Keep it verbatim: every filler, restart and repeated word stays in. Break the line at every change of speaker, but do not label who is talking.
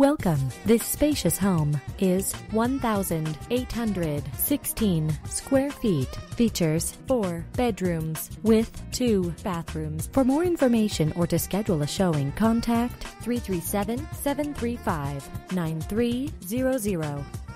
Welcome. This spacious home is one thousand eight hundred sixteen square feet. Features four bedrooms with two bathrooms. For more information or to schedule a showing, contact three three seven, seven three five, nine three zero zero.